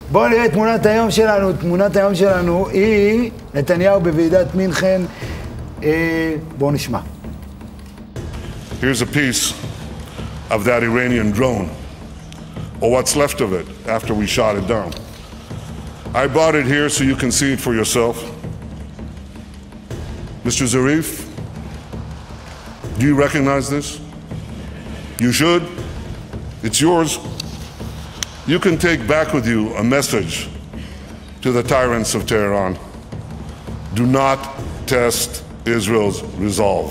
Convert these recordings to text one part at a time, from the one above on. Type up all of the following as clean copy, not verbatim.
בואו נראה תמונת היום שלנו. תמונת היום שלנו היא נתניהו בוועידת מינכן. בואו נשמע. Here's a piece of that Iranian drone, or what's left of it after we shot it down. I brought it here so you can see it for yourself. Mr. Zarif, do you recognize this? You should. It's yours. You can take back with you a message to the tyrants of Tehran. Do not test Israel's resolve.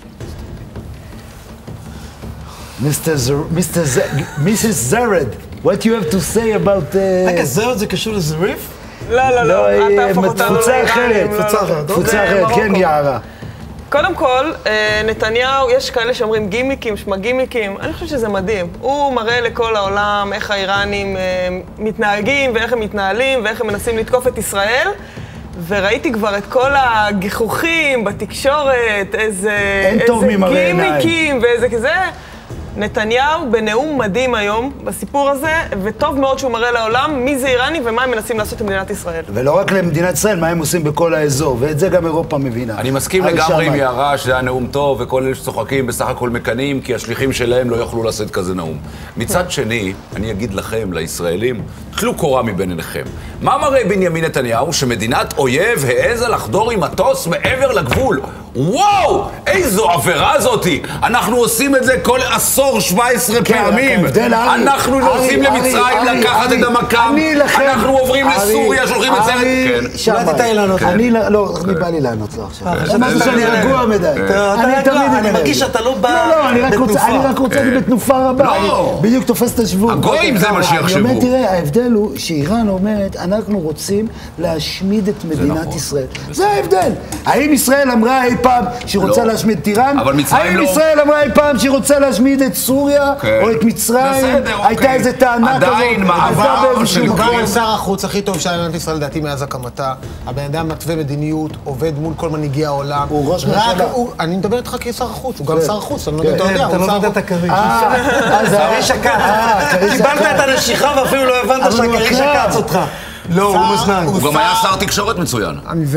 Mrs. Zared, what do you have to say about... רגע, זרד זה קשור לזריף? לא, אתה הפוך אותנו תפוצה אחרת, תפוצה אחרת, כן יערה. קודם כל, נתניהו, יש כאלה שאומרים גימיקים, שמגימיקים, אני חושב שזה מדהים. הוא מראה לכל העולם איך האיראנים מתנהגים ואיך הם מתנהלים ואיך הם מנסים לתקוף את ישראל. וראיתי כבר את כל הגיחוכים בתקשורת, איזה גימיקים ואיזה כזה. נתניהו בנאום מדהים היום בסיפור הזה, וטוב מאוד שהוא מראה לעולם מי זה איראני ומה הם מנסים לעשות למדינת ישראל. ולא רק למדינת ישראל, מה הם עושים בכל האזור, ואת זה גם אירופה מבינה. אני מסכים לגמרי עם יערה שזה היה נאום טוב, וכל אלה שצוחקים בסך הכל מקנים, כי השליחים שלהם לא יוכלו לשאת כזה נאום. מצד שני, אני אגיד לכם, לישראלים, טלו קורה מבין עיניכם. מה מראה בנימין נתניהו? שמדינת אויב העזה לחדור עם מטוס מעבר לגבול. וואו! איזו עבירה זאתי! אנחנו עושים את זה כל עשור 17 פעמים. אנחנו נוסעים למצרים לקחת את המקם. אנחנו עוברים לסוריה, שולחים את זה... אולי תתאי לענות להם. לא, אני בא לי לענות לו עכשיו. אמרתי שאני רגוע מדי. אני מרגיש שאתה לא בא בתנופה. אני רק רוצה בתנופה רבה. אני בדיוק תופס את השבוע. הגויים זה מה שיחשבו. תראה, ההבדל הוא שאיראן אומרת, אנחנו רוצים להשמיד את מדינת ישראל. זה ההבדל. האם ישראל אמרה אי פעם שהיא רוצה להשמיד את איראן? האם ישראל אמרה אי פעם שהיא רוצה להשמיד את סוריה או את מצרים? הייתה איזו טענה כזאת. עדיין מעבר של הוא שר החוץ הכי טוב של מדינת ישראל לדעתי מאז הקמתה. הבן אדם מתווה מדיניות, עובד מול כל מנהיגי העולם. הוא ראש ממשלה. אני מדבר איתך כשר החוץ, הוא גם שר החוץ, אני לא יודע, אתה יודע. אתה לא יודע את הכריש. כריש עקץ. קיבלת את הנשיכה ואפילו לא הבנת שהכריש עקץ אותך. לא, הוא מזנן. הוא גם היה שר תקשורת מצוין.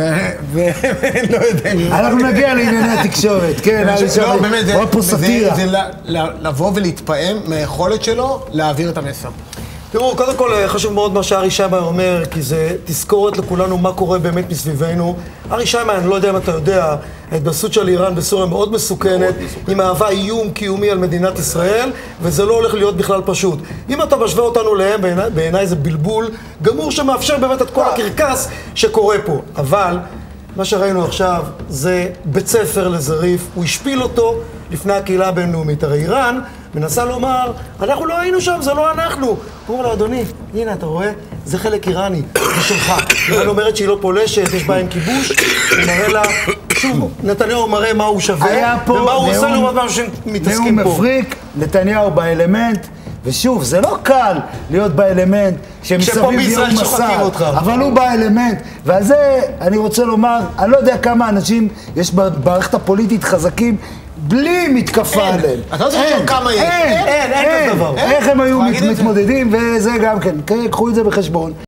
לא יודע. אנחנו נגיע לענייני התקשורת, כן. לא, באמת, זה לבוא ולהתפעם מהיכולת שלו להעביר את המסר. תראו, קודם כל חשוב מאוד מה שארי שיימן אומר, כי זה תזכורת לכולנו מה קורה באמת מסביבנו. ארי שיימן, אני לא יודע אם אתה יודע, ההתבססות של איראן בסוריה מאוד מסוכנת, היא מהווה איום קיומי על מדינת ישראל, וזה לא הולך להיות בכלל פשוט. אם אתה משווה אותנו להם, בעיניי זה בלבול גמור שמאפשר באמת את כל הקרקס שקורה פה. אבל מה שראינו עכשיו זה בית ספר לזריף, הוא השפיל אותו לפני הקהילה הבינלאומית. הרי איראן מנסה לומר, אנחנו לא היינו שם, זה לא אנחנו. הוא אומר לו, אדוני, הנה, אתה רואה? זה חלק איראני, זה שלך. איראן אומרת שהיא לא פולשת, יש בה עם כיבוש, הוא מראה לה, שוב, נתניהו מראה מה הוא שווה, ומה הוא עושה לעומת מה שמתעסקים פה. נאום מפריק, נתניהו באלמנט, ושוב, זה לא קל להיות באלמנט שמסביב יום מסע, אבל הוא באלמנט, ועל זה אני רוצה לומר, אני לא יודע כמה אנשים יש במערכת הפוליטית חזקים, בלי מתקפה עליהם. אתה לא צריך לשאול כמה יש. אין כזה דבר. איך הם היו מתמודדים, וזה גם כן, קחו את זה בחשבון.